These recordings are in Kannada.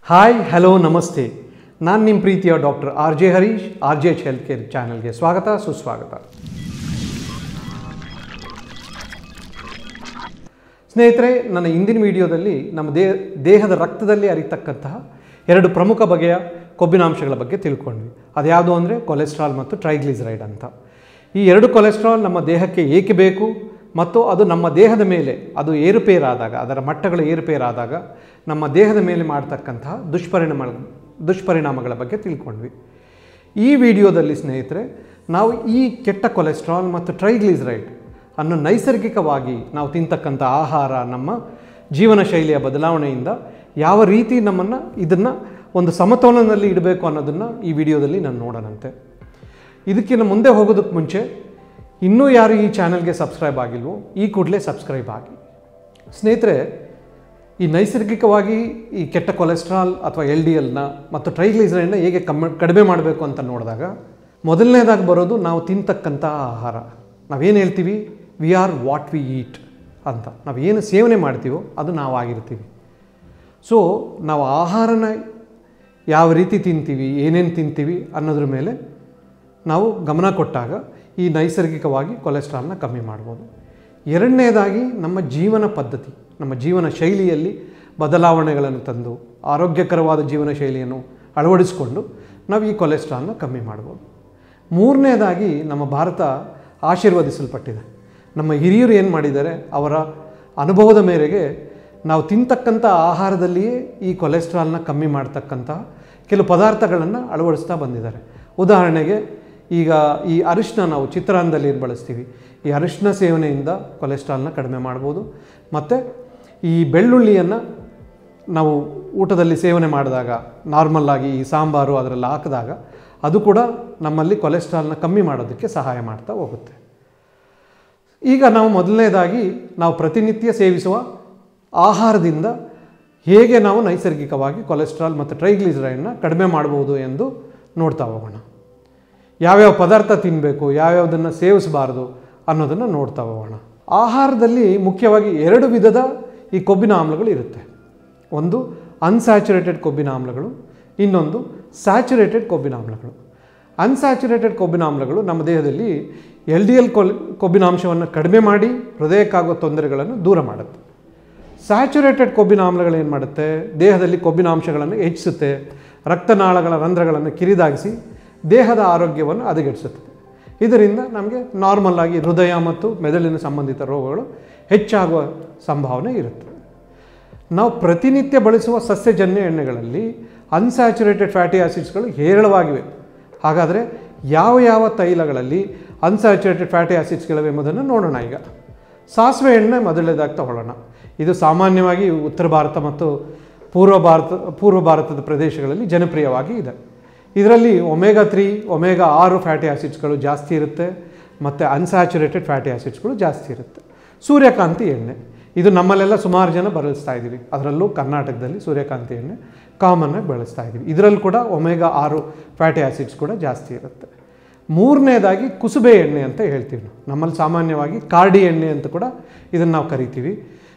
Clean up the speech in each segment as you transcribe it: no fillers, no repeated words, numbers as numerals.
ಹಾಯ್ ಹಲೋ ನಮಸ್ತೆ. ನಾನು ನಿಮ್ಮ ಪ್ರೀತಿಯ doctor RJ Harish, RJH health care ಚಾನಲ್ಗೆ ಸ್ವಾಗತ ಸುಸ್ವಾಗತ. ಸ್ನೇಹಿತರೆ, ನನ್ನ ಇಂದಿನ ವಿಡಿಯೋದಲ್ಲಿ ನಮ್ಮ ದೇಹದ ರಕ್ತದಲ್ಲಿ ಹರಿತಕ್ಕಂತಹ ಎರಡು ಪ್ರಮುಖ ಬಗೆಯ ಕೊಬ್ಬಿನಾಂಶಗಳ ಬಗ್ಗೆ ತಿಳ್ಕೊಂಡ್ವಿ. ಅದ್ಯಾವುದು ಅಂದರೆ ಕೊಲೆಸ್ಟ್ರಾಲ್ ಮತ್ತು ಟ್ರೈಗ್ಲಿಸರೈಡ್ ಅಂತ. ಈ ಎರಡು ಕೊಲೆಸ್ಟ್ರಾಲ್ ನಮ್ಮ ದೇಹಕ್ಕೆ ಏಕೆ ಬೇಕು ಮತ್ತು ಅದು ನಮ್ಮ ದೇಹದ ಮೇಲೆ ಅದು ಏರುಪೇರಾದಾಗ, ಅದರ ಮಟ್ಟಗಳು ಏರುಪೇರಾದಾಗ ನಮ್ಮ ದೇಹದ ಮೇಲೆ ಮಾಡ್ತಕ್ಕಂತಹ ದುಷ್ಪರಿಣಾಮಗಳ ಬಗ್ಗೆ ತಿಳ್ಕೊಂಡ್ವಿ. ಈ ವಿಡಿಯೋದಲ್ಲಿ ಸ್ನೇಹಿತರೆ, ನಾವು ಈ ಕೆಟ್ಟ ಕೊಲೆಸ್ಟ್ರಾಲ್ ಮತ್ತು ಟ್ರೈಗ್ಲಿಸರೈಡ್ ಅನ್ನು ನೈಸರ್ಗಿಕವಾಗಿ ನಾವು ತಿಂತಕ್ಕಂಥ ಆಹಾರ, ನಮ್ಮ ಜೀವನ ಶೈಲಿಯ ಬದಲಾವಣೆಯಿಂದ ಯಾವ ರೀತಿ ಇದನ್ನು ಒಂದು ಸಮತೋಲನದಲ್ಲಿ ಇಡಬೇಕು ಅನ್ನೋದನ್ನು ಈ ವಿಡಿಯೋದಲ್ಲಿ ನಾನು ನೋಡೋಣಂತೆ. ಇದಕ್ಕಿಂತ ಮುಂದೆ ಹೋಗೋದಕ್ಕೆ ಮುಂಚೆ ಇನ್ನೂ ಯಾರು ಈ ಚಾನಲ್ಗೆ ಸಬ್ಸ್ಕ್ರೈಬ್ ಆಗಿಲ್ವೋ ಈ ಕೂಡಲೇ ಸಬ್ಸ್ಕ್ರೈಬ್ ಆಗಿ. ಸ್ನೇಹಿತರೆ, ಈ ನೈಸರ್ಗಿಕವಾಗಿ ಈ ಕೆಟ್ಟ ಕೊಲೆಸ್ಟ್ರಾಲ್ ಅಥವಾ LDLನ ಮತ್ತು ಟ್ರೈಗ್ಲಿಸರೈಡ್ನ ಹೇಗೆ ಕಡಿಮೆ ಮಾಡಬೇಕು ಅಂತ ನೋಡಿದಾಗ ಮೊದಲನೇದಾಗಿ ಬರೋದು ನಾವು ತಿಂತಕ್ಕಂಥ ಆಹಾರ. ನಾವೇನು ಹೇಳ್ತೀವಿ, we are what we eat ಅಂತ. ನಾವೇನು ಸೇವನೆ ಮಾಡ್ತೀವೋ ಅದು ನಾವಾಗಿರ್ತೀವಿ. ಸೊ ನಾವು ಆಹಾರನ ಯಾವ ರೀತಿ ತಿಂತೀವಿ, ಏನೇನು ತಿಂತೀವಿ ಅನ್ನೋದ್ರ ಮೇಲೆ ನಾವು ಗಮನ ಕೊಟ್ಟಾಗ ಈ ನೈಸರ್ಗಿಕವಾಗಿ ಕೊಲೆಸ್ಟ್ರಾಲ್ನ ಕಮ್ಮಿ ಮಾಡ್ಬೋದು. ಎರಡನೇದಾಗಿ ನಮ್ಮ ಜೀವನ ಪದ್ಧತಿ, ನಮ್ಮ ಜೀವನ ಶೈಲಿಯಲ್ಲಿ ಬದಲಾವಣೆಗಳನ್ನು ತಂದು ಆರೋಗ್ಯಕರವಾದ ಜೀವನ ಶೈಲಿಯನ್ನು ಅಳವಡಿಸಿಕೊಂಡು ನಾವು ಈ ಕೊಲೆಸ್ಟ್ರಾಲ್ನ ಕಮ್ಮಿ ಮಾಡ್ಬೋದು. ಮೂರನೇದಾಗಿ ನಮ್ಮ ಭಾರತ ಆಶೀರ್ವದಿಸಲ್ಪಟ್ಟಿದೆ. ನಮ್ಮ ಹಿರಿಯರು ಏನು ಮಾಡಿದ್ದಾರೆ, ಅವರ ಅನುಭವದ ಮೇರೆಗೆ ನಾವು ತಿಂತಕ್ಕಂಥ ಆಹಾರದಲ್ಲಿಯೇ ಈ ಕೊಲೆಸ್ಟ್ರಾಲ್ನ ಕಮ್ಮಿ ಮಾಡ್ತಕ್ಕಂಥ ಕೆಲವು ಪದಾರ್ಥಗಳನ್ನು ಅಳವಡಿಸ್ತಾ ಬಂದಿದ್ದಾರೆ. ಉದಾಹರಣೆಗೆ, ಈಗ ಈ ಅರಿಶಿನ ನಾವು ಚಿತ್ರಾನ್ನದಲ್ಲಿ ಬಳಸ್ತೀವಿ. ಈ ಅರಿಶಿನ ಸೇವನೆಯಿಂದ ಕೊಲೆಸ್ಟ್ರಾಲ್ನ ಕಡಿಮೆ ಮಾಡ್ಬೋದು. ಮತ್ತು ಈ ಬೆಳ್ಳುಳ್ಳಿಯನ್ನು ನಾವು ಊಟದಲ್ಲಿ ಸೇವನೆ ಮಾಡಿದಾಗ, ನಾರ್ಮಲ್ಲಾಗಿ ಈ ಸಾಂಬಾರು ಅದರಲ್ಲಿ ಹಾಕಿದಾಗ ಅದು ಕೂಡ ನಮ್ಮಲ್ಲಿ ಕೊಲೆಸ್ಟ್ರಾಲ್ನ ಕಮ್ಮಿ ಮಾಡೋದಕ್ಕೆ ಸಹಾಯ ಮಾಡ್ತಾ ಹೋಗುತ್ತೆ. ಈಗ ನಾವು ಮೊದಲನೇದಾಗಿ ನಾವು ಪ್ರತಿನಿತ್ಯ ಸೇವಿಸುವ ಆಹಾರದಿಂದ ಹೇಗೆ ನಾವು ನೈಸರ್ಗಿಕವಾಗಿ ಕೊಲೆಸ್ಟ್ರಾಲ್ ಮತ್ತು ಟ್ರೈಗ್ಲಿಸರೈಡ್ನ ಕಡಿಮೆ ಮಾಡ್ಬೋದು ಎಂದು ನೋಡ್ತಾ ಹೋಗೋಣ. ಯಾವ್ಯಾವ ಪದಾರ್ಥ ತಿನ್ನಬೇಕು, ಯಾವ್ಯಾವುದನ್ನು ಸೇವಿಸಬಾರ್ದು ಅನ್ನೋದನ್ನು ನೋಡ್ತಾ ಹೋಗೋಣ. ಆಹಾರದಲ್ಲಿ ಮುಖ್ಯವಾಗಿ ಎರಡು ವಿಧದ ಈ ಕೊಬ್ಬಿನ ಆಮ್ಲಗಳು ಇರುತ್ತೆ. ಒಂದು ಅನ್ಸ್ಯಾಚುರೇಟೆಡ್ ಕೊಬ್ಬಿನ ಆಮ್ಲಗಳು, ಇನ್ನೊಂದು ಸ್ಯಾಚುರೇಟೆಡ್ ಕೊಬ್ಬಿನ ಆಮ್ಲಗಳು. ಅನ್ಸ್ಯಾಚುರೇಟೆಡ್ ಕೊಬ್ಬಿನ ಆಮ್ಲಗಳು ನಮ್ಮ ದೇಹದಲ್ಲಿ LDL ಕೊಬ್ಬಿನಾಂಶವನ್ನು ಕಡಿಮೆ ಮಾಡಿ ಹೃದಯಕ್ಕಾಗುವ ತೊಂದರೆಗಳನ್ನು ದೂರ ಮಾಡುತ್ತೆ. ಸ್ಯಾಚುರೇಟೆಡ್ ಕೊಬ್ಬಿನ ಆಮ್ಲಗಳು ಏನು ಮಾಡುತ್ತೆ, ದೇಹದಲ್ಲಿ ಕೊಬ್ಬಿನಾಂಶಗಳನ್ನು ಹೆಚ್ಚಿಸುತ್ತೆ, ರಕ್ತನಾಳಗಳ ರಂಧ್ರಗಳನ್ನು ಕಿರಿದಾಗಿಸಿ ದೇಹದ ಆರೋಗ್ಯವನ್ನು ಹದಗೆಡಿಸುತ್ತದೆ. ಇದರಿಂದ ನಮಗೆ ನಾರ್ಮಲ್ಲಾಗಿ ಹೃದಯ ಮತ್ತು ಮೆದುಳಿನ ಸಂಬಂಧಿತ ರೋಗಗಳು ಹೆಚ್ಚಾಗುವ ಸಂಭಾವನೆ ಇರುತ್ತೆ. ನಾವು ಪ್ರತಿನಿತ್ಯ ಬಳಸುವ ಸಸ್ಯಜನ್ಯ ಎಣ್ಣೆಗಳಲ್ಲಿ ಅನ್ಸ್ಯಾಚುರೇಟೆಡ್ ಫ್ಯಾಟಿ ಆಸಿಡ್ಸ್ಗಳು ಹೇರಳವಾಗಿವೆ. ಹಾಗಾದರೆ ಯಾವ ಯಾವ ತೈಲಗಳಲ್ಲಿ ಅನ್ಸ್ಯಾಚುರೇಟೆಡ್ ಫ್ಯಾಟಿ ಆಸಿಡ್ಸ್ಗಳಿವೆ ಎಂಬುದನ್ನು ನೋಡೋಣ. ಈಗ ಸಾಸಿವೆ ಎಣ್ಣೆ ಮೊದಲನೇದಾಗಿ ತಗೊಳ್ಳೋಣ. ಇದು ಸಾಮಾನ್ಯವಾಗಿ ಉತ್ತರ ಭಾರತ ಮತ್ತು ಪೂರ್ವ ಭಾರತದ ಪ್ರದೇಶಗಳಲ್ಲಿ ಜನಪ್ರಿಯವಾಗಿ ಇದೆ. ಇದರಲ್ಲಿ ಒಮೆಗಾ 3, ಒಮೆಗಾ 6 ಫ್ಯಾಟಿ ಆಸಿಡ್ಸ್ಗಳು ಜಾಸ್ತಿ ಇರುತ್ತೆ ಮತ್ತು ಅನ್ಸ್ಯಾಚುರೇಟೆಡ್ ಫ್ಯಾಟಿ ಆಸಿಡ್ಸ್ಗಳು ಜಾಸ್ತಿ ಇರುತ್ತೆ. ಸೂರ್ಯಕಾಂತಿ ಎಣ್ಣೆ, ಇದು ನಮ್ಮಲ್ಲೆಲ್ಲ ಸುಮಾರು ಜನ ಬಳಸ್ತಾ ಇದ್ದೀವಿ. ಅದರಲ್ಲೂ ಕರ್ನಾಟಕದಲ್ಲಿ ಸೂರ್ಯಕಾಂತಿ ಎಣ್ಣೆ ಕಾಮನ್ನಾಗಿ ಬಳಸ್ತಾ ಇದ್ದೀವಿ. ಇದರಲ್ಲಿ ಕೂಡ ಒಮೆಗಾ 6 ಫ್ಯಾಟಿ ಆಸಿಡ್ಸ್ ಕೂಡ ಜಾಸ್ತಿ ಇರುತ್ತೆ. ಮೂರನೇದಾಗಿ ಕುಸುಬೆ ಎಣ್ಣೆ ಅಂತ ಹೇಳ್ತೀವಿ ನಾವು. ನಮ್ಮಲ್ಲಿ ಸಾಮಾನ್ಯವಾಗಿ ಕಾರ್ಡಿ ಎಣ್ಣೆ ಅಂತ ಕೂಡ ಇದನ್ನು ನಾವು ಕರಿತೀವಿ.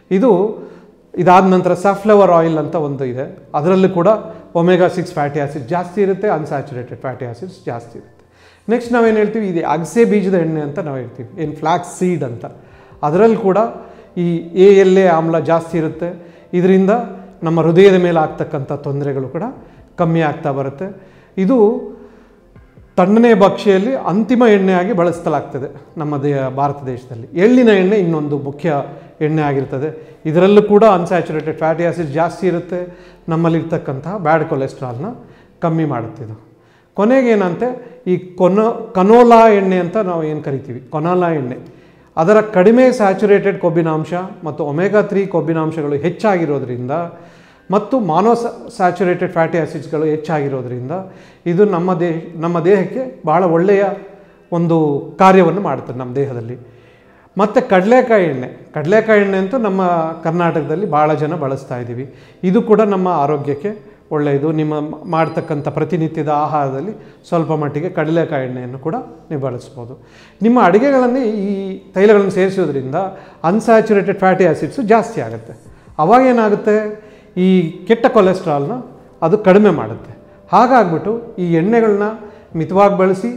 ಇದಾದ ನಂತರ ಸನ್ಫ್ಲವರ್ ಆಯಿಲ್ ಅಂತ ಒಂದು ಇದೆ. ಅದರಲ್ಲೂ ಕೂಡ ಒಮೆಗಾ 6 ಫ್ಯಾಟಿ ಆಸಿಡ್ ಜಾಸ್ತಿ ಇರುತ್ತೆ, ಅನ್ಸ್ಯಾಚುರೇಟೆಡ್ ಫ್ಯಾಟಿ ಆಸಿಡ್ಸ್ ಜಾಸ್ತಿ ಇರುತ್ತೆ. ನೆಕ್ಸ್ಟ್ ನಾವೇನು ಹೇಳ್ತೀವಿ, ಇದು ಅಗಸೆ ಬೀಜದ ಎಣ್ಣೆ ಅಂತ ನಾವು ಹೇಳ್ತೀವಿ, ಏನು ಫ್ಲ್ಯಾಕ್ಸ್ ಸೀಡ್ ಅಂತ. ಅದರಲ್ಲಿ ಕೂಡ ಈ ALA ಆಮ್ಲ ಜಾಸ್ತಿ ಇರುತ್ತೆ. ಇದರಿಂದ ನಮ್ಮ ಹೃದಯದ ಮೇಲೆ ಆಗ್ತಕ್ಕಂಥ ತೊಂದರೆಗಳು ಕೂಡ ಕಮ್ಮಿ ಆಗ್ತಾ ಬರುತ್ತೆ. ಇದು ತಣ್ಣನೆ ಭಕ್ಷ್ಯೆಯಲ್ಲಿ ಅಂತಿಮ ಎಣ್ಣೆಯಾಗಿ ಬಳಸಲಾಗ್ತದೆ ನಮ್ಮ ಭಾರತ ದೇಶದಲ್ಲಿ. ಎಳ್ಳಿನ ಎಣ್ಣೆ ಇನ್ನೊಂದು ಮುಖ್ಯ ಎಣ್ಣೆ ಆಗಿರ್ತದೆ. ಇದರಲ್ಲೂ ಕೂಡ ಅನ್ಸ್ಯಾಚುರೇಟೆಡ್ ಫ್ಯಾಟಿ ಆಸಿಡ್ ಜಾಸ್ತಿ ಇರುತ್ತೆ. ನಮ್ಮಲ್ಲಿರ್ತಕ್ಕಂತಹ ಬ್ಯಾಡ್ ಕೊಲೆಸ್ಟ್ರಾಲ್ನ ಕಮ್ಮಿ ಮಾಡುತ್ತಿದ್ದು. ಕೊನೆಗೇನಂತೆ ಈ ಕನೋಲಾ ಎಣ್ಣೆ ಅಂತ ನಾವು ಏನು ಕರಿತೀವಿ, ಕೊನೋಲಾ ಎಣ್ಣೆ, ಅದರ ಕಡಿಮೆ ಸ್ಯಾಚುರೇಟೆಡ್ ಕೊಬ್ಬಿನಾಂಶ ಮತ್ತು ಒಮೆಗಾ 3 ಕೊಬ್ಬಿನಾಂಶಗಳು ಹೆಚ್ಚಾಗಿರೋದ್ರಿಂದ ಮತ್ತು ಸ್ಯಾಚುರೇಟೆಡ್ ಫ್ಯಾಟಿ ಆಸಿಡ್ಸ್ಗಳು ಹೆಚ್ಚಾಗಿರೋದ್ರಿಂದ ಇದು ನಮ್ಮ ದೇಹಕ್ಕೆ ಭಾಳ ಒಳ್ಳೆಯ ಒಂದು ಕಾರ್ಯವನ್ನು ಮಾಡುತ್ತದೆ ನಮ್ಮ ದೇಹದಲ್ಲಿ. ಮತ್ತು ಕಡಲೆಕಾಯಿ ಎಣ್ಣೆ ಅಂತೂ ನಮ್ಮ ಕರ್ನಾಟಕದಲ್ಲಿ ಭಾಳ ಜನ ಬಳಸ್ತಾ ಇದ್ದೀವಿ. ಇದು ಕೂಡ ನಮ್ಮ ಆರೋಗ್ಯಕ್ಕೆ ಒಳ್ಳೆಯದು. ನಿಮ್ಮ ಮಾಡ್ತಕ್ಕಂಥ ಪ್ರತಿನಿತ್ಯದ ಆಹಾರದಲ್ಲಿ ಸ್ವಲ್ಪ ಮಟ್ಟಿಗೆ ಕಡಲೆಕಾಯಿ ಎಣ್ಣೆಯನ್ನು ಕೂಡ ನೀವು ಬಳಸ್ಬೋದು. ನಿಮ್ಮ ಅಡುಗೆಗಳಲ್ಲಿ ಈ ತೈಲಗಳನ್ನು ಸೇರಿಸೋದ್ರಿಂದ ಅನ್ಸ್ಯಾಚುರೇಟೆಡ್ ಫ್ಯಾಟಿ ಆಸಿಡ್ಸು ಜಾಸ್ತಿ ಆಗುತ್ತೆ. ಅವಾಗೇನಾಗುತ್ತೆ, ಈ ಕೆಟ್ಟ ಕೊಲೆಸ್ಟ್ರಾಲ್ನ ಅದು ಕಡಿಮೆ ಮಾಡುತ್ತೆ. ಹಾಗಾಗ್ಬಿಟ್ಟು ಈ ಎಣ್ಣೆಗಳನ್ನ ಮಿತವಾಗಿ ಬಳಸಿ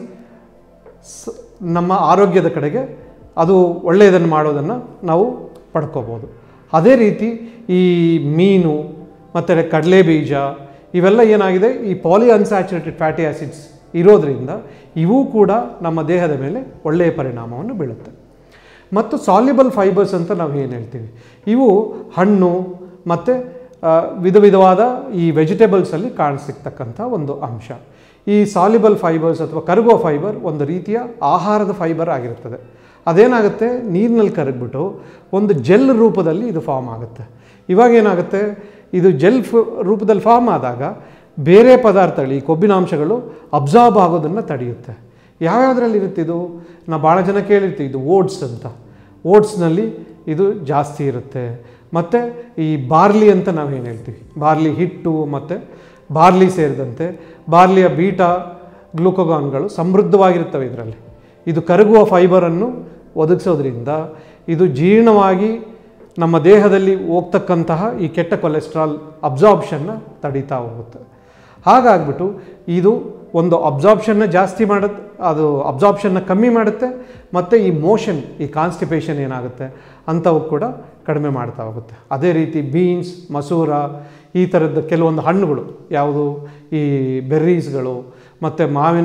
ನಮ್ಮ ಆರೋಗ್ಯದ ಕಡೆಗೆ ಅದು ಒಳ್ಳೆಯದನ್ನು ಮಾಡೋದನ್ನು ನಾವು ಪಡ್ಕೋಬೋದು. ಅದೇ ರೀತಿ ಈ ಮೀನು ಮತ್ತು ಕಡಲೆ ಬೀಜ ಇವೆಲ್ಲ ಏನಾಗಿದೆ, ಈ ಪಾಲಿ ಅನ್ಸ್ಯಾಚುರೇಟೆಡ್ ಫ್ಯಾಟಿ ಆ್ಯಸಿಡ್ಸ್ ಇರೋದರಿಂದ ಇವೂ ಕೂಡ ನಮ್ಮ ದೇಹದ ಮೇಲೆ ಒಳ್ಳೆಯ ಪರಿಣಾಮವನ್ನು ಬೀಳುತ್ತೆ. ಮತ್ತು ಸಾಲ್ಯುಬಲ್ ಫೈಬರ್ಸ್ ಅಂತ ನಾವು ಏನು ಹೇಳ್ತೀವಿ, ಇವು ಹಣ್ಣು ಮತ್ತು ವಿಧ ವಿಧವಾದ ಈ ವೆಜಿಟೇಬಲ್ಸಲ್ಲಿ ಕಾಣಿಸಿರ್ತಕ್ಕಂಥ ಒಂದು ಅಂಶ. ಈ ಸಾಲ್ಯುಬಲ್ ಫೈಬರ್ಸ್ ಅಥವಾ ಕರಗುವ ಫೈಬರ್ ಒಂದು ರೀತಿಯ ಆಹಾರದ ಫೈಬರ್ ಆಗಿರುತ್ತದೆ. ಅದೇನಾಗುತ್ತೆ, ನೀರಿನಲ್ಲಿ ಕರಗಿಬಿಟ್ಟು ಒಂದು ಜೆಲ್ ರೂಪದಲ್ಲಿ ಇದು ಫಾರ್ಮ್ ಆಗುತ್ತೆ. ಇವಾಗ ಏನಾಗುತ್ತೆ, ಇದು ಜೆಲ್ ರೂಪದಲ್ಲಿ ಫಾರ್ಮ್ ಆದಾಗ ಬೇರೆ ಪದಾರ್ಥಗಳು, ಈ ಕೊಬ್ಬಿನಾಂಶಗಳು ಅಬ್ಸಾರ್ಬ್ ಆಗೋದನ್ನು ತಡೆಯುತ್ತೆ. ಯಾವ್ಯಾವುದ್ರಲ್ಲಿ ಇರುತ್ತೆ ಇದು? ನಾವು ಭಾಳ ಜನ ಕೇಳಿರ್ತೀವಿ, ಇದು ಓಟ್ಸ್ ಅಂತ. ಓಟ್ಸ್ನಲ್ಲಿ ಇದು ಜಾಸ್ತಿ ಇರುತ್ತೆ. ಮತ್ತು ಈ ಬಾರ್ಲಿ ಅಂತ ನಾವೇನು ಹೇಳ್ತೀವಿ, ಬಾರ್ಲಿ ಹಿಟ್ಟು ಮತ್ತು ಬಾರ್ಲಿ ಸೇರಿದಂತೆ ಬಾರ್ಲಿಯ ಬೀಟಾ ಗ್ಲೂಕೋಗಾನ್ಗಳು ಸಮೃದ್ಧವಾಗಿರ್ತವೆ ಇದರಲ್ಲಿ. ಇದು ಕರಗುವ ಫೈಬರನ್ನು ಒದಗಿಸೋದ್ರಿಂದ ಇದು ಜೀರ್ಣವಾಗಿ ನಮ್ಮ ದೇಹದಲ್ಲಿ ಹೋಗ್ತಕ್ಕಂತಹ ಈ ಕೆಟ್ಟ ಕೊಲೆಸ್ಟ್ರಾಲ್ ಅಬ್ಸಾರ್ಬ್ಷನ್ನ ತಡೀತಾ ಹೋಗುತ್ತೆ. ಹಾಗಾಗ್ಬಿಟ್ಟು ಇದು ಒಂದು ಅಬ್ಸಾರ್ಬ್ಷನ್ನ ಜಾಸ್ತಿ ಮಾಡುತ್ತೆ, ಅದು ಅಬ್ಸಾರ್ಬ್ಷನ್ನ ಕಮ್ಮಿ ಮಾಡುತ್ತೆ, ಮತ್ತು ಈ ಮೋಷನ್, ಈ ಕಾನ್ಸ್ಟಿಪೇಷನ್ ಏನಾಗುತ್ತೆ ಅಂಥವು ಕೂಡ ಕಡಿಮೆ ಮಾಡ್ತಾ ಹೋಗುತ್ತೆ. ಅದೇ ರೀತಿ ಬೀನ್ಸ್, ಮಸೂರ, ಈ ಥರದ್ದು ಕೆಲವೊಂದು ಹಣ್ಣುಗಳು, ಯಾವುದು ಈ ಬೆರ್ರೀಸ್ಗಳು ಮತ್ತು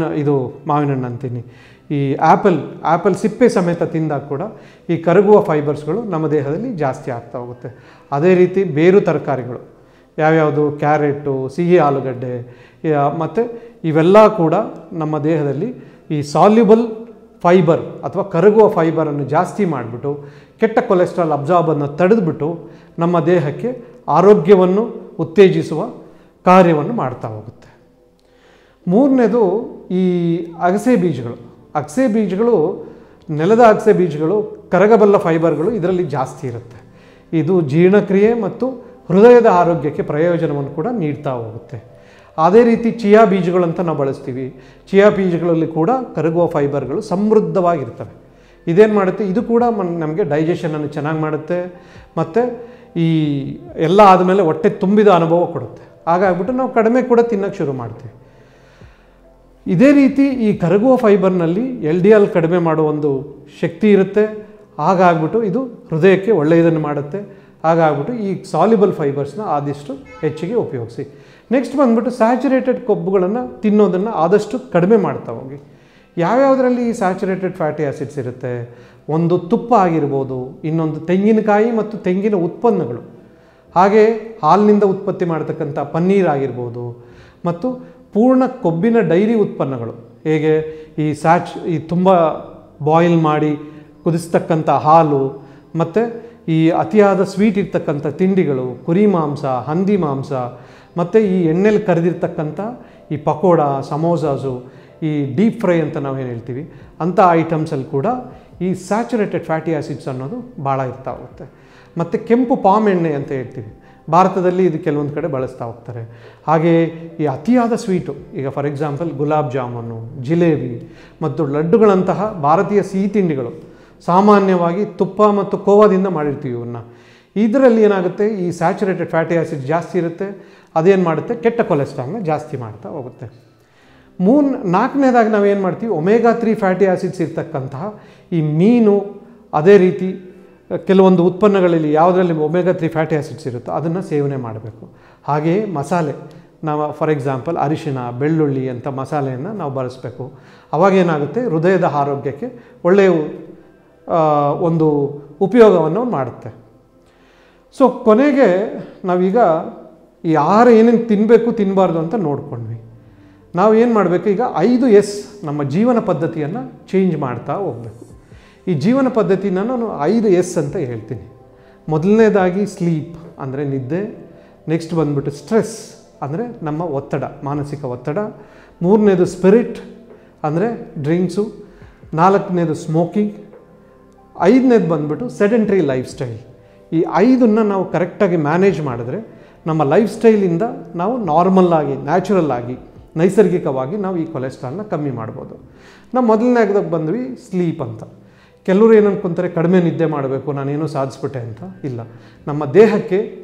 ಮಾವಿನ ಹಣ್ಣು ಅಂತೀನಿ, ಈ ಆ್ಯಪಲ್ ಸಿಪ್ಪೆ ಸಮೇತ ತಿಂದಾಗ ಕೂಡ ಈ ಕರಗುವ ಫೈಬರ್ಸ್ಗಳು ನಮ್ಮ ದೇಹದಲ್ಲಿ ಜಾಸ್ತಿ ಆಗ್ತಾ ಹೋಗುತ್ತೆ. ಅದೇ ರೀತಿ ಬೇರು ತರಕಾರಿಗಳು ಯಾವ್ಯಾವುದು, ಕ್ಯಾರೆಟು, ಸಿಹಿ ಆಲೂಗಡ್ಡೆ ಮತ್ತು ಇವೆಲ್ಲ ಕೂಡ ನಮ್ಮ ದೇಹದಲ್ಲಿ ಈ ಸಾಲ್ಯುಬಲ್ ಫೈಬರ್ ಅಥವಾ ಕರಗುವ ಫೈಬರನ್ನು ಜಾಸ್ತಿ ಮಾಡಿಬಿಟ್ಟು ಕೆಟ್ಟ ಕೊಲೆಸ್ಟ್ರಾಲ್ ಅಬ್ಸಾರ್ಬನ್ನು ತಡೆದುಬಿಟ್ಟು ನಮ್ಮ ದೇಹಕ್ಕೆ ಆರೋಗ್ಯವನ್ನು ಉತ್ತೇಜಿಸುವ ಕಾರ್ಯವನ್ನು ಮಾಡ್ತಾ ಹೋಗುತ್ತೆ. ಮೂರನೇದು ಈ ಅಗಸೆ ಬೀಜಗಳು. ಅಗಸೆ ಬೀಜಗಳು, ನೆಲದ ಅಗಸೆ ಬೀಜಗಳು, ಕರಗಬಲ್ಲ ಫೈಬರ್ಗಳು ಇದರಲ್ಲಿ ಜಾಸ್ತಿ ಇರುತ್ತೆ. ಇದು ಜೀರ್ಣಕ್ರಿಯೆ ಮತ್ತು ಹೃದಯದ ಆರೋಗ್ಯಕ್ಕೆ ಪ್ರಯೋಜನವನ್ನು ಕೂಡ ನೀಡ್ತಾ ಹೋಗುತ್ತೆ. ಅದೇ ರೀತಿ ಚಿಯಾ ಬೀಜಗಳಂತ ನಾವು ಬಳಸ್ತೀವಿ. ಚಿಯಾ ಬೀಜಗಳಲ್ಲಿ ಕೂಡ ಕರಗುವ ಫೈಬರ್ಗಳು ಸಮೃದ್ಧವಾಗಿರ್ತವೆ. ಇದೇನು ಮಾಡುತ್ತೆ, ಇದು ಕೂಡ ನಮಗೆ ಡೈಜೆಷನನ್ನು ಚೆನ್ನಾಗಿ ಮಾಡುತ್ತೆ ಮತ್ತು ಈ ಎಲ್ಲ ಆದಮೇಲೆ ಹೊಟ್ಟೆ ತುಂಬಿದ ಅನುಭವ ಕೊಡುತ್ತೆ. ಹಾಗಾಗ್ಬಿಟ್ಟು ನಾವು ಕಡಿಮೆ ಕೂಡ ತಿನ್ನೋಕ್ಕೆ ಶುರು ಮಾಡ್ತೀವಿ. ಇದೇ ರೀತಿ ಈ ಕರಗುವ ಫೈಬರ್ನಲ್ಲಿ LDL ಕಡಿಮೆ ಮಾಡೋ ಒಂದು ಶಕ್ತಿ ಇರುತ್ತೆ. ಹಾಗಾಗ್ಬಿಟ್ಟು ಇದು ಹೃದಯಕ್ಕೆ ಒಳ್ಳೆಯದನ್ನು ಮಾಡುತ್ತೆ. ಹಾಗಾಗ್ಬಿಟ್ಟು ಈ ಸಾಲ್ಯುಬಲ್ ಫೈಬರ್ಸ್ನ ಆದಷ್ಟು ಹೆಚ್ಚಿಗೆ ಉಪಯೋಗಿಸಿ. ನೆಕ್ಸ್ಟ್ ಬಂದ್ಬಿಟ್ಟು ಸ್ಯಾಚುರೇಟೆಡ್ ಕೊಬ್ಬುಗಳನ್ನು ತಿನ್ನೋದನ್ನು ಆದಷ್ಟು ಕಡಿಮೆ ಮಾಡ್ತಾ ಹೋಗಿ. ಯಾವ್ಯಾವುದರಲ್ಲಿ ಈ ಸ್ಯಾಚುರೇಟೆಡ್ ಫ್ಯಾಟಿ ಆ್ಯಸಿಡ್ಸ್ ಇರುತ್ತೆ? ಒಂದು ತುಪ್ಪ ಆಗಿರ್ಬೋದು, ಇನ್ನೊಂದು ತೆಂಗಿನಕಾಯಿ ಮತ್ತು ತೆಂಗಿನ ಉತ್ಪನ್ನಗಳು, ಹಾಗೆ ಹಾಲಿನಿಂದ ಉತ್ಪತ್ತಿ ಮಾಡ್ತಕ್ಕಂಥ ಪನ್ನೀರ್ ಆಗಿರ್ಬೋದು, ಮತ್ತು ಪೂರ್ಣ ಕೊಬ್ಬಿನ ಡೈರಿ ಉತ್ಪನ್ನಗಳು, ಹೇಗೆ ಈ ತುಂಬ ಬಾಯ್ಲ್ ಮಾಡಿ ಕುದಿಸ್ತಕ್ಕಂಥ ಹಾಲು, ಮತ್ತು ಈ ಅತಿಯಾದ ಸ್ವೀಟ್ ಇರ್ತಕ್ಕಂಥ ತಿಂಡಿಗಳು, ಕುರಿ ಮಾಂಸ, ಹಂದಿ ಮಾಂಸ, ಮತ್ತು ಈ ಎಣ್ಣೆಲಿ ಕರೆದಿರ್ತಕ್ಕಂಥ ಈ ಪಕೋಡ, ಸಮೋಸಾಸು, ಈ ಡೀಪ್ ಫ್ರೈ ಅಂತ ನಾವೇನು ಹೇಳ್ತೀವಿ ಅಂಥ ಐಟಮ್ಸಲ್ಲಿ ಕೂಡ ಈ ಸ್ಯಾಚುರೇಟೆಡ್ ಫ್ಯಾಟಿ ಆ್ಯಸಿಡ್ಸ್ ಅನ್ನೋದು ಭಾಳ ಇರ್ತಾ ಹೋಗುತ್ತೆ. ಮತ್ತು ಕೆಂಪು ಪಾಮ್ ಎಣ್ಣೆ ಅಂತ ಹೇಳ್ತೀವಿ, ಭಾರತದಲ್ಲಿ ಇದು ಕೆಲವೊಂದು ಕಡೆ ಬಳಸ್ತಾ ಹೋಗ್ತಾರೆ. ಹಾಗೆ ಈ ಅತಿಯಾದ ಸ್ವೀಟು, ಈಗ ಫಾರ್ ಎಕ್ಸಾಂಪಲ್ ಗುಲಾಬ್ ಜಾಮೂನು, ಜಿಲೇಬಿ ಮತ್ತು ಲಡ್ಡುಗಳಂತಹ ಭಾರತೀಯ ಸಿಹಿ ತಿಂಡಿಗಳು ಸಾಮಾನ್ಯವಾಗಿ ತುಪ್ಪ ಮತ್ತು ಕೋವಾದಿಂದ ಮಾಡಿರ್ತೀವಿ. ಇವನ್ನ ಇದರಲ್ಲಿ ಏನಾಗುತ್ತೆ, ಈ ಸ್ಯಾಚುರೇಟೆಡ್ ಫ್ಯಾಟಿ ಆ್ಯಸಿಡ್ ಜಾಸ್ತಿ ಇರುತ್ತೆ. ಅದೇನು ಮಾಡುತ್ತೆ, ಕೆಟ್ಟ ಕೊಲೆಸ್ಟ್ರಾಲ್ನ ಜಾಸ್ತಿ ಮಾಡ್ತಾ ಹೋಗುತ್ತೆ. ನಾಲ್ಕನೇದಾಗಿ ನಾವೇನು ಮಾಡ್ತೀವಿ, ಒಮೆಗಾ 3 ಫ್ಯಾಟಿ ಆ್ಯಸಿಡ್ಸ್ ಇರ್ತಕ್ಕಂತಹ ಈ ಮೀನು, ಅದೇ ರೀತಿ ಕೆಲವೊಂದು ಉತ್ಪನ್ನಗಳಲ್ಲಿ ಯಾವುದರಲ್ಲಿ ಒಮೆಗಾ 3 ಫ್ಯಾಟಿ ಆ್ಯಸಿಡ್ಸ್ ಇರುತ್ತೋ ಅದನ್ನು ಸೇವನೆ ಮಾಡಬೇಕು. ಹಾಗೆಯೇ ಮಸಾಲೆ, ನಾವು ಫಾರ್ ಎಕ್ಸಾಂಪಲ್ ಅರಿಶಿಣ, ಬೆಳ್ಳುಳ್ಳಿ ಅಂತ ಮಸಾಲೆಯನ್ನು ನಾವು ಬಳಸಬೇಕು. ಅವಾಗೇನಾಗುತ್ತೆ, ಹೃದಯದ ಆರೋಗ್ಯಕ್ಕೆ ಒಳ್ಳೆಯ ಒಂದು ಉಪಯೋಗವನ್ನು ಮಾಡುತ್ತೆ. ಸೊ ಕೊನೆಗೆ ನಾವೀಗ ಈ ಆಹಾರ ಏನೇನು ತಿನ್ನಬೇಕು ತಿನ್ನಬಾರ್ದು ಅಂತ ನೋಡ್ಕೊಂಡ್ವಿ. ನಾವು ಏನು ಮಾಡಬೇಕು, ಈಗ 5S ನಮ್ಮ ಜೀವನ ಪದ್ಧತಿಯನ್ನು ಚೇಂಜ್ ಮಾಡ್ತಾ ಹೋಗಬೇಕು. ಈ ಜೀವನ ಪದ್ಧತಿನ ನಾನು 5S ಅಂತ ಹೇಳ್ತೀನಿ. ಮೊದಲನೇದಾಗಿ ಸ್ಲೀಪ್ ಅಂದರೆ ನಿದ್ದೆ, ನೆಕ್ಸ್ಟ್ ಬಂದ್ಬಿಟ್ಟು ಸ್ಟ್ರೆಸ್ ಅಂದರೆ ನಮ್ಮ ಒತ್ತಡ, ಮಾನಸಿಕ ಒತ್ತಡ, ಮೂರನೇದು ಸ್ಪಿರಿಟ್ ಅಂದರೆ ಡ್ರಿಂಕ್ಸು, ನಾಲ್ಕನೇದು ಸ್ಮೋಕಿಂಗ್, ಐದನೇದು ಬಂದ್ಬಿಟ್ಟು ಸೆಡೆಂಟ್ರಿ ಲೈಫ್ ಸ್ಟೈಲ್. ಈ 5ನ್ನು ನಾವು ಕರೆಕ್ಟಾಗಿ ಮ್ಯಾನೇಜ್ ಮಾಡಿದ್ರೆ ನಮ್ಮ ಲೈಫ್ ಸ್ಟೈಲಿಂದ ನಾವು ನಾರ್ಮಲ್ ಆಗಿ, ನ್ಯಾಚುರಲ್ ಆಗಿ, ನೈಸರ್ಗಿಕವಾಗಿ ನಾವು ಈ ಕೊಲೆಸ್ಟ್ರಾಲ್ನ ಕಮ್ಮಿ ಮಾಡ್ಬೋದು. ನಾವು ಮೊದಲನೇದಾಗ ಬಂದ್ವಿ ಸ್ಲೀಪ್ ಅಂತ. ಕೆಲವರು ಏನು ಅನ್ಕೊಂತಾರೆ, ಕಡಿಮೆ ನಿದ್ದೆ ಮಾಡಬೇಕು, ನಾನೇನೋ ಸಾಧಿಸ್ಬಿಟ್ಟೆ ಅಂತ. ಇಲ್ಲ, ನಮ್ಮ ದೇಹಕ್ಕೆ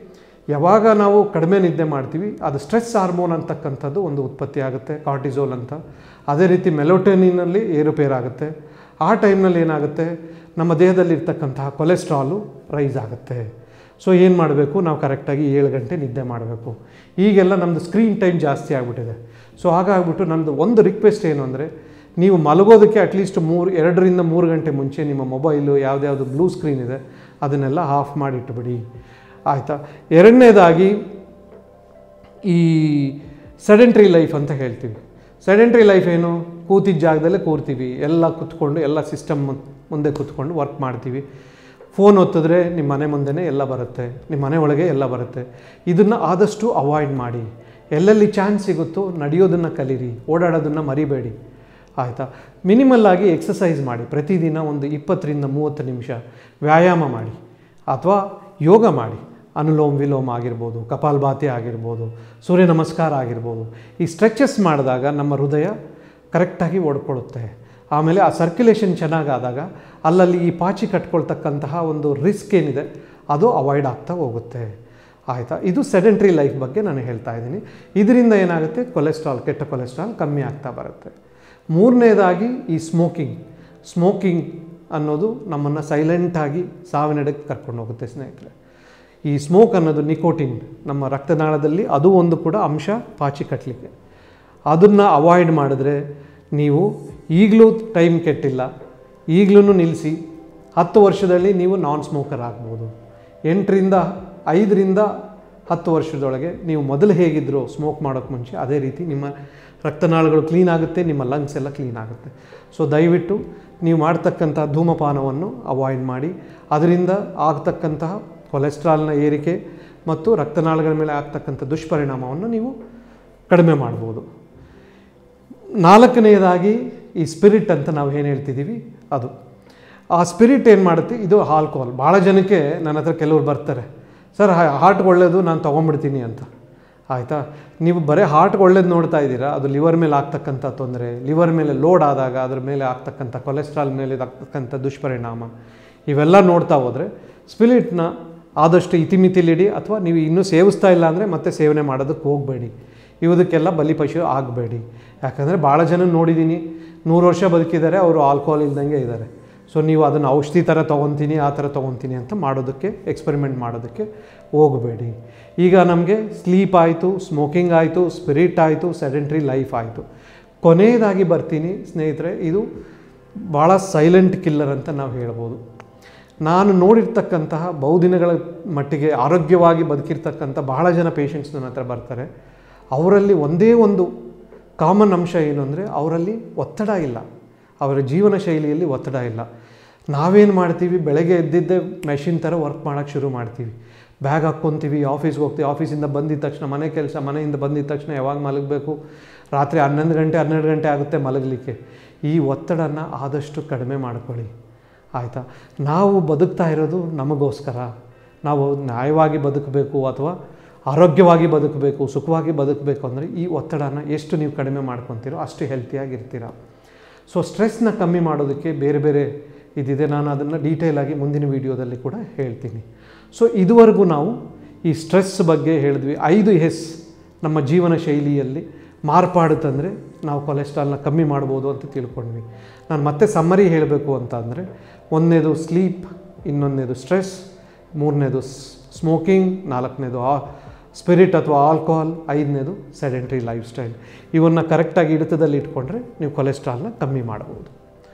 ಯಾವಾಗ ನಾವು ಕಡಿಮೆ ನಿದ್ದೆ ಮಾಡ್ತೀವಿ ಅದು ಸ್ಟ್ರೆಸ್ ಹಾರ್ಮೋನ್ ಅಂತಕ್ಕಂಥದ್ದು ಒಂದು ಉತ್ಪತ್ತಿ ಆಗುತ್ತೆ, ಕಾರ್ಟಿಸೋಲ್ ಅಂತ. ಅದೇ ರೀತಿ ಮೆಲೋಟೋನಿನಲ್ಲಿ ಏರುಪೇರಾಗುತ್ತೆ. ಆ ಟೈಮ್ನಲ್ಲಿ ಏನಾಗುತ್ತೆ, ನಮ್ಮ ದೇಹದಲ್ಲಿರ್ತಕ್ಕಂತಹ ಕೊಲೆಸ್ಟ್ರಾಲು ರೈಸ್ ಆಗುತ್ತೆ. ಸೊ ಏನು ಮಾಡಬೇಕು, ನಾವು ಕರೆಕ್ಟಾಗಿ 7 ಗಂಟೆ ನಿದ್ದೆ ಮಾಡಬೇಕು. ಈಗೆಲ್ಲ ನಮ್ಮದು ಸ್ಕ್ರೀನ್ ಟೈಮ್ ಜಾಸ್ತಿ ಆಗಿಬಿಟ್ಟಿದೆ. ಸೊ ಹಾಗಾಗ್ಬಿಟ್ಟು ನಮ್ಮದು ಒಂದು ರಿಕ್ವೆಸ್ಟ್ ಏನು ಅಂದರೆ, ನೀವು ಮಲಗೋದಕ್ಕೆ ಅಟ್ಲೀಸ್ಟ್ 2 ರಿಂದ 3 ಗಂಟೆ ಮುಂಚೆ ನಿಮ್ಮ ಮೊಬೈಲು ಯಾವುದ್ಯಾವುದು ಬ್ಲೂ ಸ್ಕ್ರೀನ್ ಇದೆ ಅದನ್ನೆಲ್ಲ ಆಫ್ ಮಾಡಿಟ್ಬಿಡಿ, ಆಯಿತಾ. ಎರಡನೇದಾಗಿ ಈ ಸೆಡೆಂಟ್ರಿ ಲೈಫ್ ಅಂತ ಹೇಳ್ತೀವಿ. ಸೆಡೆಂಟ್ರಿ ಲೈಫ್ ಏನು, ಕೂತಿದ್ದ ಜಾಗದಲ್ಲೇ ಕೂರ್ತೀವಿ, ಎಲ್ಲ ಕೂತ್ಕೊಂಡು ಎಲ್ಲ ಸಿಸ್ಟಮ್ ಮುಂದೆ ಕೂತ್ಕೊಂಡು ವರ್ಕ್ ಮಾಡ್ತೀವಿ. ಫೋನ್ ಒತ್ತಿದ್ರೆ ನಿಮ್ಮ ಮನೆ ಮುಂದೆನೇ ಎಲ್ಲ ಬರುತ್ತೆ, ನಿಮ್ಮ ಮನೆ ಒಳಗೆ ಎಲ್ಲ ಬರುತ್ತೆ. ಇದನ್ನು ಆದಷ್ಟು ಅವಾಯ್ಡ್ ಮಾಡಿ. ಎಲ್ಲೆಲ್ಲಿ ಚಾನ್ಸ್ ಸಿಗುತ್ತೋ ನಡೆಯೋದನ್ನು ಕಲೀರಿ, ಓಡಾಡೋದನ್ನು ಮರಿಬೇಡಿ, ಆಯಿತಾ. ಮಿನಿಮಲ್ಲಾಗಿ ಎಕ್ಸಸೈಸ್ ಮಾಡಿ, ಪ್ರತಿದಿನ ಒಂದು 20 ರಿಂದ 30 ನಿಮಿಷ ವ್ಯಾಯಾಮ ಮಾಡಿ ಅಥವಾ ಯೋಗ ಮಾಡಿ. ಅನುಲೋಮ ವಿಲೋಮ ಆಗಿರ್ಬೋದು, ಕಪಾಲಭಾತಿ ಆಗಿರ್ಬೋದು, ಸೂರ್ಯ ನಮಸ್ಕಾರ ಆಗಿರ್ಬೋದು. ಈ ಸ್ಟ್ರೆಚಸ್ ಮಾಡಿದಾಗ ನಮ್ಮ ಹೃದಯ ಕರೆಕ್ಟಾಗಿ ಓಡ್ಕೊಳ್ಳುತ್ತೆ. ಆಮೇಲೆ ಆ ಸರ್ಕ್ಯುಲೇಷನ್ ಚೆನ್ನಾಗಾದಾಗ ಅಲ್ಲಲ್ಲಿ ಈ ಪಾಚಿ ಕಟ್ಕೊಳ್ತಕ್ಕಂತಹ ಒಂದು ರಿಸ್ಕ್ ಏನಿದೆ ಅದು ಅವಾಯ್ಡ್ ಆಗ್ತಾ ಹೋಗುತ್ತೆ, ಆಯಿತಾ. ಇದು ಸೆಡೆಂಟ್ರಿ ಲೈಫ್ ಬಗ್ಗೆ ನಾನು ಹೇಳ್ತಾ ಇದ್ದೀನಿ. ಇದರಿಂದ ಏನಾಗುತ್ತೆ, ಕೊಲೆಸ್ಟ್ರಾಲ್, ಕೆಟ್ಟ ಕೊಲೆಸ್ಟ್ರಾಲ್ ಕಮ್ಮಿ ಆಗ್ತಾ ಬರುತ್ತೆ. ಮೂರನೇದಾಗಿ ಈ ಸ್ಮೋಕಿಂಗ್ ಅನ್ನೋದು ನಮ್ಮನ್ನು ಸೈಲೆಂಟಾಗಿ ಸಾವಿನೆಡೆಗೆ ಕರ್ಕೊಂಡು ಹೋಗುತ್ತೆ ಸ್ನೇಹಿತರೆ. ಈ ಸ್ಮೋಕ್ ಅನ್ನೋದು ನಿಕೋಟಿನ್ ನಮ್ಮ ರಕ್ತನಾಳದಲ್ಲಿ ಅದು ಒಂದು ಕೂಡ ಅಂಶ ಪಾಚಿ ಕಟ್ಟಲಿಕ್ಕೆ. ಅದನ್ನು ಅವಾಯ್ಡ್ ಮಾಡಿದ್ರೆ ನೀವು ಈಗಲೂ ಟೈಮ್ ಕೆಟ್ಟಿಲ್ಲ, ಈಗಲೂ ನಿಲ್ಲಿಸಿ 10 ವರ್ಷದಲ್ಲಿ ನೀವು ನಾನ್ ಸ್ಮೋಕರ್ ಆಗ್ಬೋದು. 5 ರಿಂದ 10 ವರ್ಷದೊಳಗೆ ನೀವು ಮೊದಲು ಹೇಗಿದ್ದರೂ ಸ್ಮೋಕ್ ಮಾಡೋಕ್ಕೆ ಮುಂಚೆ ಅದೇ ರೀತಿ ನಿಮ್ಮ ರಕ್ತನಾಳಗಳು ಕ್ಲೀನ್ ಆಗುತ್ತೆ, ನಿಮ್ಮ ಲಂಗ್ಸ್ ಎಲ್ಲ ಕ್ಲೀನ್ ಆಗುತ್ತೆ. ಸೊ ದಯವಿಟ್ಟು ನೀವು ಮಾಡ್ತಕ್ಕಂಥ ಧೂಮಪಾನವನ್ನು ಅವಾಯ್ಡ್ ಮಾಡಿ. ಅದರಿಂದ ಆಗ್ತಕ್ಕಂತಹ ಕೊಲೆಸ್ಟ್ರಾಲ್ನ ಏರಿಕೆ ಮತ್ತು ರಕ್ತನಾಳಗಳ ಮೇಲೆ ಆಗ್ತಕ್ಕಂಥ ದುಷ್ಪರಿಣಾಮವನ್ನು ನೀವು ಕಡಿಮೆ ಮಾಡ್ಬೋದು. 4ನೇದಾಗಿ ಈ ಸ್ಪಿರಿಟ್ ಅಂತ ನಾವು ಏನು ಹೇಳ್ತಿದ್ದೀವಿ ಅದು. ಆ ಸ್ಪಿರಿಟ್ ಏನು ಮಾಡುತ್ತೆ, ಇದು ಆಲ್ಕೋಹಾಲ್. ಭಾಳ ಜನಕ್ಕೆ ನನ್ನ ಹತ್ರ ಕೆಲವ್ರು ಬರ್ತಾರೆ, ಸರ್ ಹಾರ್ಟ್ಗೆ ಒಳ್ಳೆಯದು ನಾನು ತೊಗೊಂಡ್ಬಿಡ್ತೀನಿ ಅಂತ, ಆಯಿತಾ. ನೀವು ಬರೀ ಹಾರ್ಟ್ಗೆ ಒಳ್ಳೇದು ನೋಡ್ತಾ ಇದ್ದೀರಾ, ಅದು ಲಿವರ್ ಮೇಲೆ ಆಗ್ತಕ್ಕಂಥ ತೊಂದರೆ, ಲಿವರ್ ಮೇಲೆ ಲೋಡ್ ಆದಾಗ ಅದ್ರ ಮೇಲೆ ಆಗ್ತಕ್ಕಂಥ ಕೊಲೆಸ್ಟ್ರಾಲ್ ಮೇಲೆ ಆಗ್ತಕ್ಕಂಥ ದುಷ್ಪರಿಣಾಮ ಇವೆಲ್ಲ ನೋಡ್ತಾ ಹೋದರೆ ಸ್ಪಿರಿಟ್ನ ಆದಷ್ಟು ಇತಿಮಿತಿಲಿಡಿ. ಅಥವಾ ನೀವು ಇನ್ನೂ ಸೇವಿಸ್ತಾ ಇಲ್ಲ ಅಂದರೆ ಮತ್ತೆ ಸೇವನೆ ಮಾಡೋದಕ್ಕೆ ಹೋಗಬೇಡಿ, ಇವದಕ್ಕೆಲ್ಲ ಬಲಿಪಶು ಆಗಬೇಡಿ. ಯಾಕಂದರೆ ಭಾಳ ಜನ ನೋಡಿದ್ದೀನಿ, 100 ವರ್ಷ ಬದುಕಿದ್ದಾರೆ, ಅವರು ಆಲ್ಕೋಹಾಲ್ ಇಲ್ದಂಗೆ ಇದ್ದಾರೆ. ಸೊ ನೀವು ಅದನ್ನು ಔಷಧಿ ಥರ ತೊಗೊತೀನಿ, ಆ ಥರ ತೊಗೊತೀನಿ ಅಂತ ಮಾಡೋದಕ್ಕೆ, ಎಕ್ಸ್ಪೆರಿಮೆಂಟ್ ಮಾಡೋದಕ್ಕೆ ಹೋಗಬೇಡಿ. ಈಗ ನಮಗೆ ಸ್ಲೀಪ್ ಆಯಿತು, ಸ್ಮೋಕಿಂಗ್ ಆಯಿತು, ಸ್ಪಿರಿಟ್ ಆಯಿತು, ಸೆಡೆಂಟ್ರಿ ಲೈಫ್ ಆಯಿತು. ಕೊನೆಯದಾಗಿ ಬರ್ತೀನಿ ಸ್ನೇಹಿತರೆ, ಇದು ಭಾಳ ಸೈಲೆಂಟ್ ಕಿಲ್ಲರ್ ಅಂತ ನಾವು ಹೇಳ್ಬೋದು. ನಾನು ನೋಡಿರ್ತಕ್ಕಂತಹ ಬಹುದಿನಗಳ ಮಟ್ಟಿಗೆ ಆರೋಗ್ಯವಾಗಿ ಬದುಕಿರ್ತಕ್ಕಂಥ ಬಹಳ ಜನ ಪೇಷಂಟ್ಸ್ ನನ್ನ ಹತ್ರ ಬರ್ತಾರೆ. ಅವರಲ್ಲಿ ಒಂದೇ ಒಂದು ಕಾಮನ್ ಅಂಶ ಏನು ಅಂದರೆ, ಅವರಲ್ಲಿ ಒತ್ತಡ ಇಲ್ಲ, ಅವರ ಜೀವನ ಶೈಲಿಯಲ್ಲಿ ಒತ್ತಡ ಇಲ್ಲ. ನಾವೇನು ಮಾಡ್ತೀವಿ, ಬೆಳಗ್ಗೆ ಎದ್ದಿದ್ದೇ ಮೆಷಿನ್ ಥರ ವರ್ಕ್ ಮಾಡೋಕ್ಕೆ ಶುರು ಮಾಡ್ತೀವಿ. ಬ್ಯಾಗ್ ಹಾಕ್ಕೊತೀವಿ, ಆಫೀಸ್ಗೆ ಹೋಗ್ತೀವಿ, ಆಫೀಸಿಂದ ಬಂದಿದ್ದ ತಕ್ಷಣ ಮನೆ ಕೆಲಸ, ಮನೆಯಿಂದ ಬಂದಿದ್ದ ತಕ್ಷಣ ಯಾವಾಗ ಮಲಗಬೇಕು, ರಾತ್ರಿ 12 ಗಂಟೆ ಆಗುತ್ತೆ ಮಲಗಲಿಕ್ಕೆ. ಈ ಒತ್ತಡನ ಆದಷ್ಟು ಕಡಿಮೆ ಮಾಡ್ಕೊಳ್ಳಿ, ಆಯಿತಾ. ನಾವು ಬದುಕ್ತಾ ಇರೋದು ನಮಗೋಸ್ಕರ. ನಾವು ನ್ಯಾಯವಾಗಿ ಬದುಕಬೇಕು ಅಥವಾ ಆರೋಗ್ಯವಾಗಿ ಬದುಕಬೇಕು, ಸುಖವಾಗಿ ಬದುಕಬೇಕು ಅಂದರೆ ಈ ಒತ್ತಡನ ಎಷ್ಟು ನೀವು ಕಡಿಮೆ ಮಾಡ್ಕೊತೀರೋ ಅಷ್ಟು ಹೆಲ್ತಿಯಾಗಿರ್ತೀರ. ಸೊ ಸ್ಟ್ರೆಸ್ನ ಕಮ್ಮಿ ಮಾಡೋದಕ್ಕೆ ಬೇರೆ ಬೇರೆ ಇದಿದೆ, ನಾನು ಅದನ್ನು ಡೀಟೇಲಾಗಿ ಮುಂದಿನ ವೀಡಿಯೋದಲ್ಲಿ ಕೂಡ ಹೇಳ್ತೀನಿ. ಸೊ ಇದುವರೆಗೂ ನಾವು ಈ ಸ್ಟ್ರೆಸ್ ಬಗ್ಗೆ ಹೇಳಿದ್ವಿ. 5 S ನಮ್ಮ ಜೀವನ ಶೈಲಿಯಲ್ಲಿ ಮಾರ್ಪಾಡುತ್ತಂದರೆ ನಾವು ಕೊಲೆಸ್ಟ್ರಾಲ್ನ ಕಮ್ಮಿ ಮಾಡ್ಬೋದು ಅಂತ ತಿಳ್ಕೊಂಡ್ವಿ. ನಾನು ಮತ್ತೆ ಸಮ್ಮರಿ ಹೇಳಬೇಕು ಅಂತ ಅಂದರೆ, 1ನೇದು ಸ್ಲೀಪ್, ಇನ್ನೊಂದನೇದು ಸ್ಟ್ರೆಸ್, 3ನೇದು ಸ್ಮೋಕಿಂಗ್, 4ನೇದು ಸ್ಪಿರಿಟ್ ಅಥವಾ ಆಲ್ಕೋಹಾಲ್, 5ನೇದು ಸೆಡೆಂಟ್ರಿ ಲೈಫ್ ಸ್ಟೈಲ್. ಇವನ್ನು ಕರೆಕ್ಟಾಗಿ ಹಿಡಿತದಲ್ಲಿ ಇಟ್ಕೊಂಡ್ರೆ ನೀವು ಕೊಲೆಸ್ಟ್ರಾಲ್ನ ಕಮ್ಮಿ ಮಾಡ್ಬೋದು.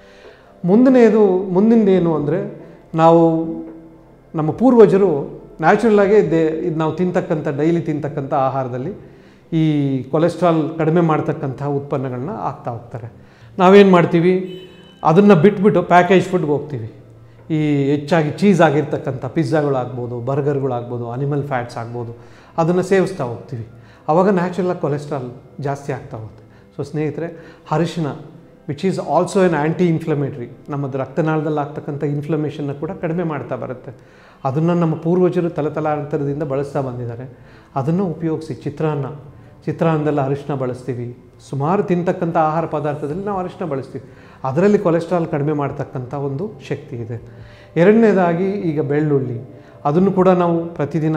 ಮುಂದಿಂದೇನು ಅಂದರೆ, ನಾವು ನಮ್ಮ ಪೂರ್ವಜರು ನ್ಯಾಚುರಲಾಗೇ ಇದು ನಾವು ಡೈಲಿ ತಿಂತಕ್ಕಂಥ ಆಹಾರದಲ್ಲಿ ಈ ಕೊಲೆಸ್ಟ್ರಾಲ್ ಕಡಿಮೆ ಮಾಡ್ತಕ್ಕಂಥ ಉತ್ಪನ್ನಗಳನ್ನ ಹಾಕ್ತಾ ಹೋಗ್ತಾರೆ. ನಾವೇನು ಮಾಡ್ತೀವಿ, ಅದನ್ನು ಬಿಟ್ಬಿಟ್ಟು ಪ್ಯಾಕೇಜ್ ಫುಡ್ಗೆ ಹೋಗ್ತೀವಿ. ಈ ಹೆಚ್ಚಾಗಿ ಚೀಸ್ ಆಗಿರ್ತಕ್ಕಂಥ ಪಿಜ್ಜಾಗಳಾಗ್ಬೋದು, ಬರ್ಗರ್ಗಳಾಗ್ಬೋದು, ಅನಿಮಲ್ ಫ್ಯಾಟ್ಸ್ ಆಗ್ಬೋದು, ಅದನ್ನು ಸೇವಿಸ್ತಾ ಹೋಗ್ತೀವಿ. ಆವಾಗ ನ್ಯಾಚುರಲಾಗಿ ಕೊಲೆಸ್ಟ್ರಾಲ್ ಜಾಸ್ತಿ ಆಗ್ತಾ ಹೋಗುತ್ತೆ. ಸೊ ಸ್ನೇಹಿತರೆ, ಅರಿಶಿನ which is also an anti inflammatory, ನಮ್ಮದು ರಕ್ತನಾಳದಲ್ಲಿ ಆಗ್ತಕ್ಕಂಥ ಇನ್ಫ್ಲಮೇಷನ್ನ ಕೂಡ ಕಡಿಮೆ ಮಾಡ್ತಾ ಬರುತ್ತೆ. ಅದನ್ನು ನಮ್ಮ ಪೂರ್ವಜರು ತಲೆತಲಾಂತರದಿಂದ ಬಳಸ್ತಾ ಬಂದಿದ್ದಾರೆ. ಅದನ್ನು ಉಪಯೋಗಿಸಿ. ಚಿತ್ರಾನ್ನದಲ್ಲಿ ಅರಿಶಿನ ಬಳಸ್ತೀವಿ. ಸುಮಾರು ತಿಂತಕ್ಕಂಥ ಆಹಾರ ಪದಾರ್ಥದಲ್ಲಿ ನಾವು ಅರಿಶಿನ ಬಳಸ್ತೀವಿ. ಅದರಲ್ಲಿ ಕೊಲೆಸ್ಟ್ರಾಲ್ ಕಡಿಮೆ ಮಾಡ್ತಕ್ಕಂಥ ಒಂದು ಶಕ್ತಿ ಇದೆ. 2ನೇದಾಗಿ ಈಗ ಬೆಳ್ಳುಳ್ಳಿ, ಅದನ್ನು ಕೂಡ ನಾವು ಪ್ರತಿದಿನ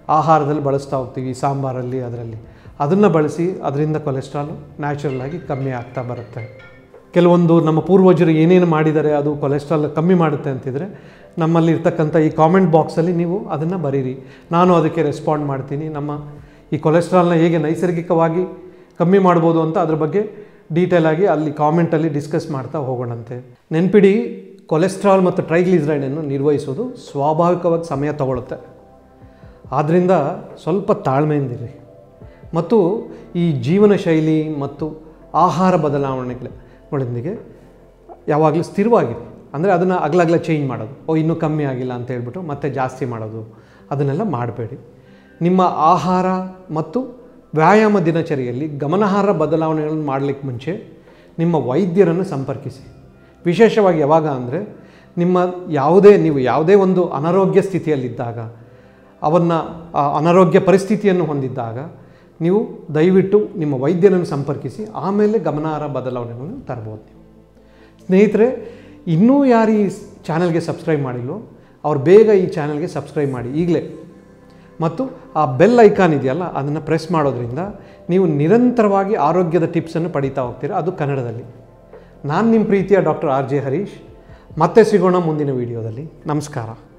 ಆಹಾರದಲ್ಲಿ ಬಳಸ್ತಾ ಹೋಗ್ತೀವಿ, ಸಾಂಬಾರಲ್ಲಿ, ಅದರಲ್ಲಿ ಅದನ್ನು ಬಳಸಿ ಅದರಿಂದ ಕೊಲೆಸ್ಟ್ರಾಲು ನ್ಯಾಚುರಲ್ ಆಗಿ ಕಮ್ಮಿ ಆಗ್ತಾ ಬರುತ್ತೆ. ಕೆಲವೊಂದು ನಮ್ಮ ಪೂರ್ವಜರು ಏನೇನು ಮಾಡಿದ್ದಾರೆ ಅದು ಕೊಲೆಸ್ಟ್ರಾಲ್ ಕಮ್ಮಿ ಮಾಡುತ್ತೆ ಅಂತಿದ್ರೆ ನಮ್ಮಲ್ಲಿ ಇರ್ತಕ್ಕಂಥ ಈ ಕಾಮೆಂಟ್ ಬಾಕ್ಸಲ್ಲಿ ನೀವು ಅದನ್ನು ಬರೀರಿ, ನಾನು ಅದಕ್ಕೆ ರೆಸ್ಪಾಂಡ್ ಮಾಡ್ತೀನಿ. ನಮ್ಮ ಈ ಕೊಲೆಸ್ಟ್ರಾಲ್ನ ಹೇಗೆ ನೈಸರ್ಗಿಕವಾಗಿ ಕಮ್ಮಿ ಮಾಡ್ಬೋದು ಅಂತ ಅದ್ರ ಬಗ್ಗೆ ಡೀಟೇಲ್ ಆಗಿ ಅಲ್ಲಿ ಕಾಮೆಂಟಲ್ಲಿ ಡಿಸ್ಕಸ್ ಮಾಡ್ತಾ ಹೋಗೋಣಂತೆ. ನೆನ್ಪಿಡಿ, ಕೊಲೆಸ್ಟ್ರಾಲ್ ಮತ್ತು ಟ್ರೈಗ್ಲಿಸರೈಡನ್ನು ನಿರ್ವಹಿಸೋದು ಸ್ವಾಭಾವಿಕವಾಗಿ ಸಮಯ ತಗೊಳುತ್ತೆ. ಆದ್ದರಿಂದ ಸ್ವಲ್ಪ ತಾಳ್ಮೆಯಿಂದಿರಿ ಮತ್ತು ಈ ಜೀವನ ಶೈಲಿ ಮತ್ತು ಆಹಾರ ಬದಲಾವಣೆಗಳೊಂದಿಗೆ ಯಾವಾಗಲೂ ಸ್ಥಿರವಾಗಿದೆ. ಅಂದರೆ ಅದನ್ನು ಅಗಲಗಲ ಚೇಂಜ್ ಮಾಡೋದು, ಇನ್ನೂ ಕಮ್ಮಿ ಆಗಿಲ್ಲ ಅಂತ ಹೇಳ್ಬಿಟ್ಟು ಮತ್ತೆ ಜಾಸ್ತಿ ಮಾಡೋದು, ಅದನ್ನೆಲ್ಲ ಮಾಡಬೇಡಿ. ನಿಮ್ಮ ಆಹಾರ ಮತ್ತು ವ್ಯಾಯಾಮ ದಿನಚರಿಯಲ್ಲಿ ಗಮನಾರ್ಹ ಬದಲಾವಣೆಗಳನ್ನು ಮಾಡಲಿಕ್ಕೆ ಮುಂಚೆ ನಿಮ್ಮ ವೈದ್ಯರನ್ನು ಸಂಪರ್ಕಿಸಿ. ವಿಶೇಷವಾಗಿ ಯಾವಾಗ ಅಂದರೆ ನೀವು ಯಾವುದೇ ಒಂದು ಅನಾರೋಗ್ಯ ಸ್ಥಿತಿಯಲ್ಲಿದ್ದಾಗ, ಅನಾರೋಗ್ಯ ಪರಿಸ್ಥಿತಿಯನ್ನು ಹೊಂದಿದ್ದಾಗ ನೀವು ದಯವಿಟ್ಟು ನಿಮ್ಮ ವೈದ್ಯರನ್ನು ಸಂಪರ್ಕಿಸಿ, ಆಮೇಲೆ ಗಮನಾರ್ಹ ಬದಲಾವಣೆಗಳನ್ನು ತರ್ಬೋದು. ನೀವು ಸ್ನೇಹಿತರೆ, ಇನ್ನೂ ಯಾರು ಈ ಚಾನಲ್ಗೆ ಸಬ್ಸ್ಕ್ರೈಬ್ ಮಾಡಿಲ್ವೋ ಅವ್ರು ಬೇಗ ಈ ಚಾನಲ್ಗೆ ಸಬ್ಸ್ಕ್ರೈಬ್ ಮಾಡಿ ಈಗಲೇ, ಮತ್ತು ಆ ಬೆಲ್ ಐಕಾನ್ ಇದೆಯಲ್ಲ ಅದನ್ನು ಪ್ರೆಸ್ ಮಾಡೋದ್ರಿಂದ ನೀವು ನಿರಂತರವಾಗಿ ಆರೋಗ್ಯದ ಟಿಪ್ಸನ್ನು ಪಡೀತಾ ಹೋಗ್ತೀರಾ, ಅದು ಕನ್ನಡದಲ್ಲಿ. ನಾನು ನಿಮ್ಮ ಪ್ರೀತಿಯ ಡಾಕ್ಟರ್ RJ ಹರೀಶ್. ಮತ್ತೆ ಸಿಗೋಣ ಮುಂದಿನ ವಿಡಿಯೋದಲ್ಲಿ. ನಮಸ್ಕಾರ.